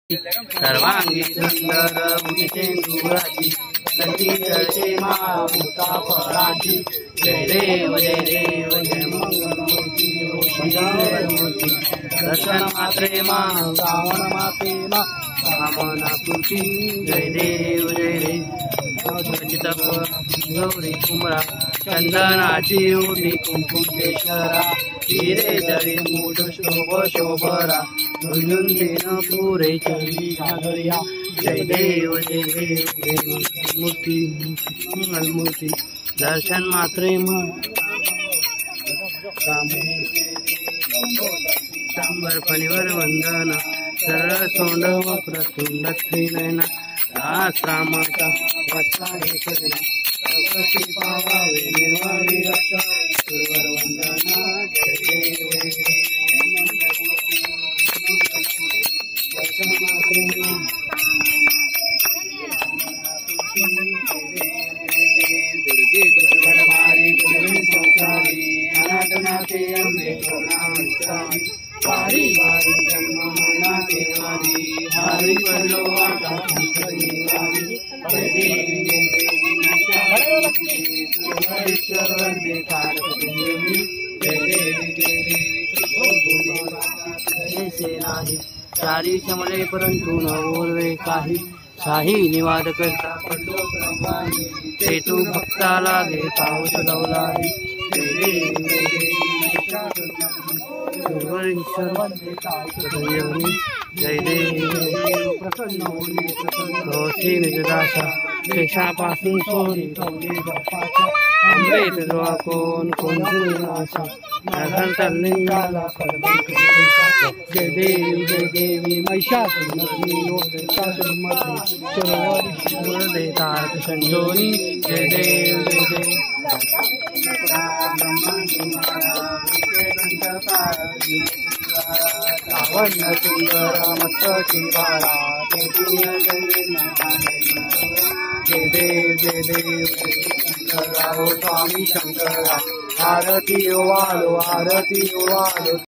सर्वांगी सुंदर मुखेंदुराची संती चढते माता फळाची जय देव जय देव जय मंगलमूर्ती मंगलमूर्ती दर्शन मात्रे मा श्रावण माते मा कामना पूर्ती जय देव जय देव गौरी कुमरा चंदनाची ओटी कुंकुम केशरा हिरे जळी मूठ शोभ शोभरा गुंजुन पुरे चली घागरिया जय देव जय देव जय मूर्ती मंगलमूर्ती दर्शन मात्रे सांबर फणीवर वंदना सरळ सोंड व प्रतुंड त्रिनयना रामाचा वाचा हे करिला प्रकटी पावावे निर्वाणी रक्षा सुरवर वंदना जय देव जय वारी वारी जन्म मना देवारी हरि पडलो आता वारी जय देवी जय देवी ईश्वर वंदे कारकुंजनी जय देवी जय देवी से नाही चारी चमले परंतु न ओरवे काही काही निवाद करता पडलो ब्रह्मानी हेतू भक्ता लागे पाऊस गवलाही जय देवी जय देवी जय देव प्रसन्न होती निजदासा शेषापासून सोडी ठेवली बापाच्या अमृत जोआ कोण आशा लिंगाला जय देवी महिषासुरमर्दिनी देतात संजोनी जय देव जय देव लावण्य सुंदर मस्तकी बाळा जय देव शंकरा स्वामी शंकरा आरती ओवालो